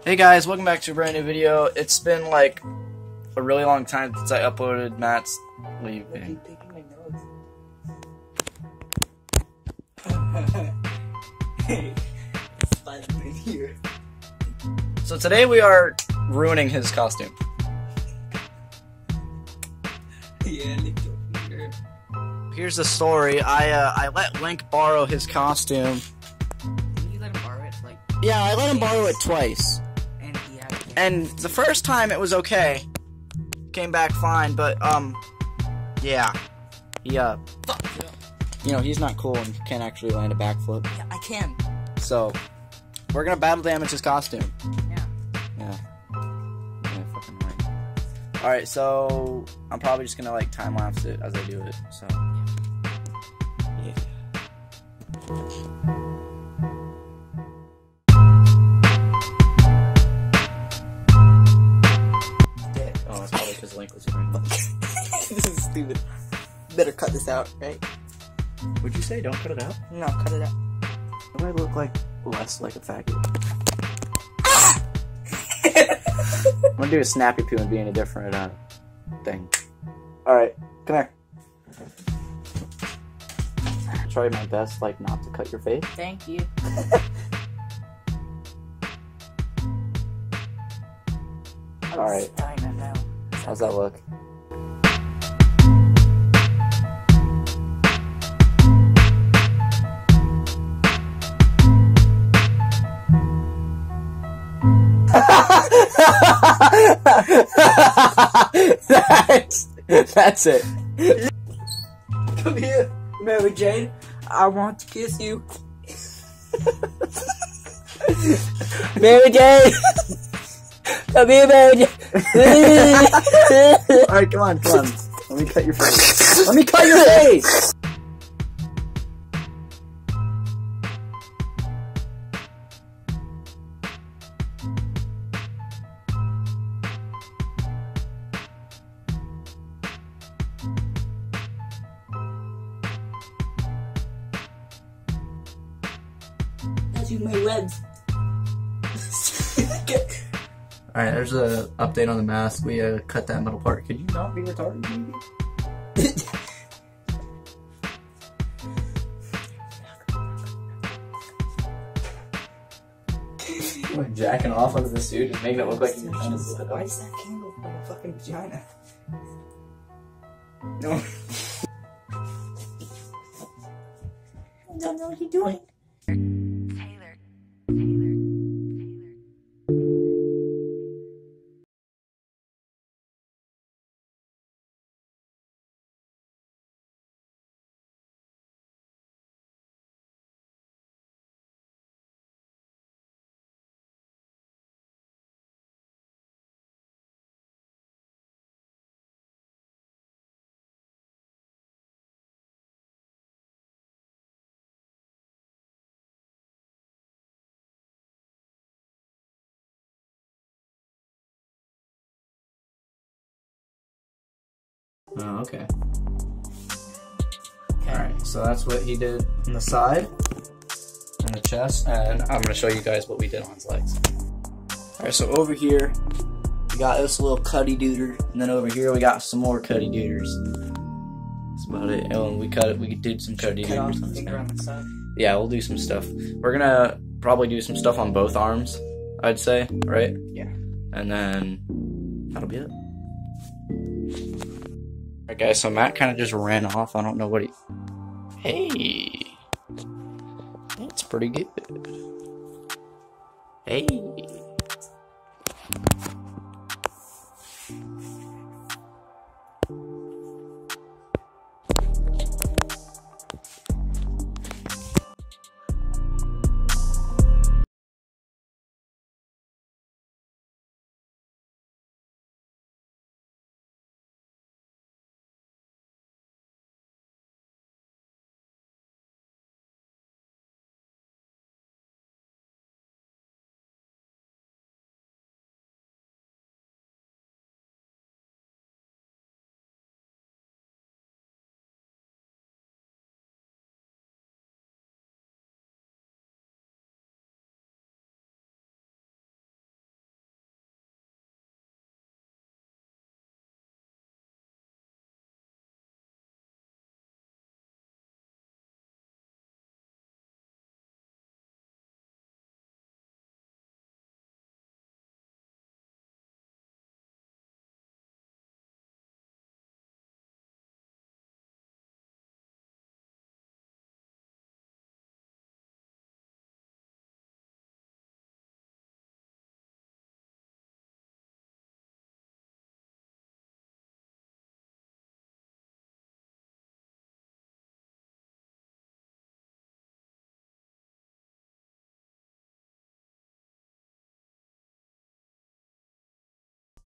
Hey guys, welcome back to a brand new video. It's been like a really long time since I uploaded Matt's leaving. Hey, Spider-Man here. So today we are ruining his costume. Yeah, Nick here. Here's the story. I let Link borrow his costume. Didn't you let him borrow it? Like, Yeah, I let him borrow it twice. and he had it. And the first time it was okay. Came back fine, but yeah. He Fuck yeah. you know, he's not cool and can't actually land a backflip. Yeah, I can. So we're gonna battle damage his costume. Yeah. Yeah. Yeah, fucking right. Alright, so I'm probably just gonna like time lapse it as I do it. So yeah. Dead. Oh, it's probably because Link was running. This is stupid. Better cut this out, right? Would you say don't cut it out? No, cut it out. How do I look like less like a faggot? I'm gonna do a snappy poo and be in a different thing. Alright, come here. Try my best, like, not to cut your face. Thank you. Alright. Now. How's that look? That's it. Come here, Mary Jane. I want to kiss you. Mary Jane! Come here, Mary Jane! Alright, come on. Let me cut your face. Let me cut your face! That's you, my webs. Alright, there's a update on the mask. We cut that middle part. Could you not be retarded, maybe? Like jacking off under the suit and making it look like you're trying to split Why up. is that candle from a fucking vagina? No. I don't know what you're doing. Oh, okay. Alright, so that's what he did on the side and the chest, and I'm gonna show you guys what we did on his legs. Alright, so over here we got this little cutty dooter, and then over here we got some more cutty dooters. That's about it. And we did some cutty Cut off dooters the on this finger guy. on the side. Yeah, we'll do some stuff. We're gonna probably do some stuff on both arms, I'd say, right? Yeah. And then that'll be it. Alright guys, so Matt kind of just ran off. I don't know what he... Hey! That's pretty good. Hey!